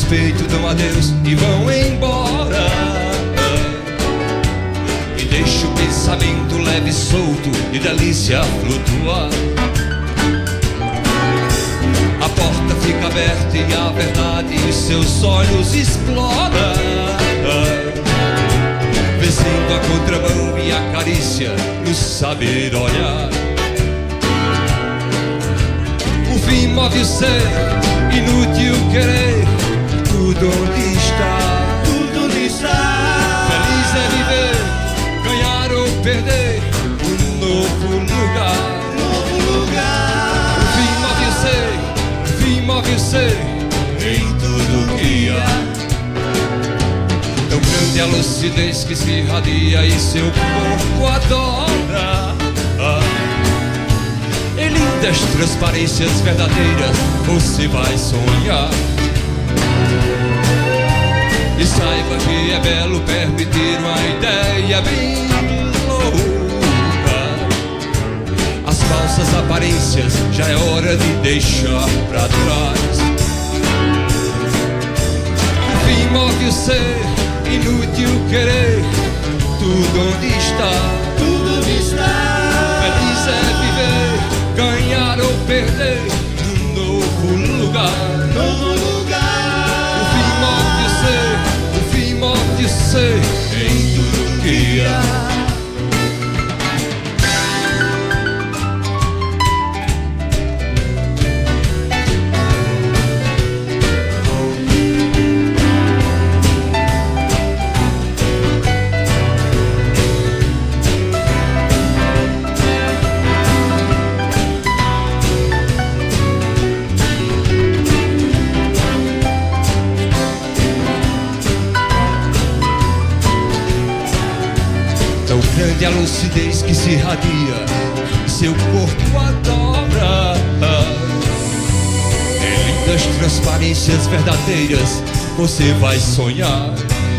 respeito, dão adeus e vão embora. E deixa o pensamento leve e solto e delícia flutuar. A porta fica aberta e a verdade em seus olhos explora, vencendo a contramão e a carícia no saber olhar. O fim move o ser, inútil querer, tudo onde está, tudo onde está. Feliz é viver, ganhar ou perder, um novo lugar. Novo lugar. O fim move o ser em tudo que há. Tão grande a lucidez que se irradia e seu corpo adora. Em lindas transparências verdadeiras você vai sonhar. E saiba que é belo permitir uma ideia bem louca. As falsas aparências já é hora de deixar pra trás. O fim move o ser, inútil querer, tudo onde está, Tudo onde está. feliz é viver, ganhar ou perder, um novo lugar. Novo lugar. O fim move o ser em tudo que há. Grande a lucidez que se irradia, seu corpo adora. Em lindas transparências verdadeiras você vai sonhar.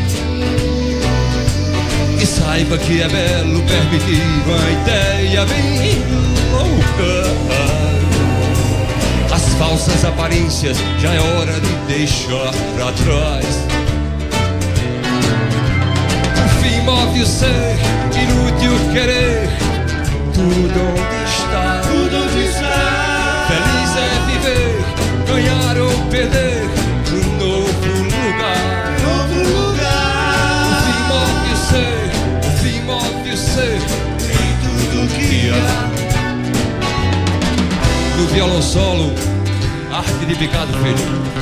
E saiba que é belo permitir uma ideia bem louca. As falsas aparências já é hora de deixar pra trás. O fim move o ser, inútil querer, tudo onde está, Tudo onde está. feliz é viver, ganhar ou perder, um novo lugar. Novo lugar. O fim move o ser em tudo que há. No violão solo, arte de picado feito.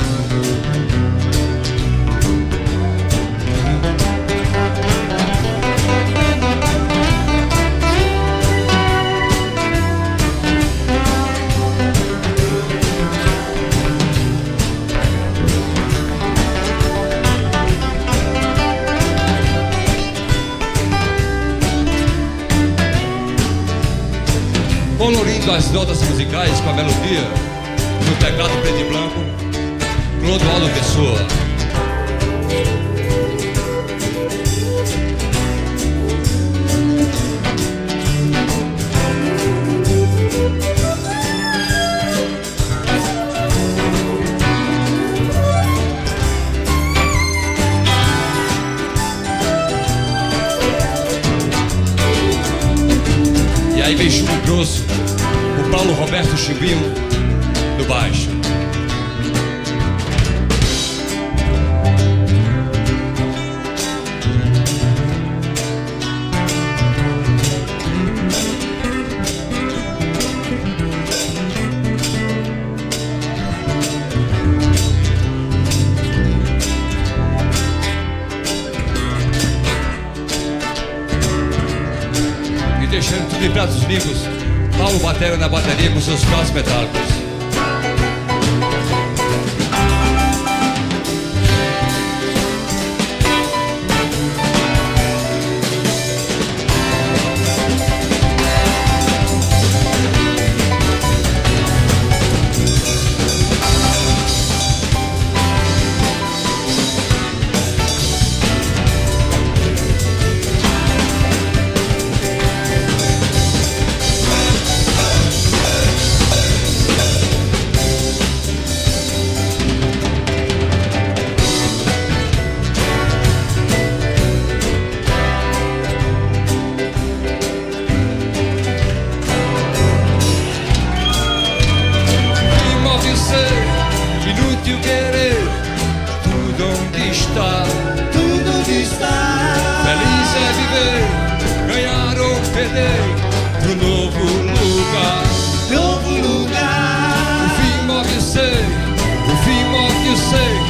Colorindo as notas musicais com a melodia, no teclado preto e branco, Clodoaldo Pessoa. E aí vem chumbo grosso, o Paulo Roberto Chimbinho no baixo. E deixando tudo em pratos limpos, Paulo batera na bateria com seus braços metálicos. sei, o fim mal que eu sei,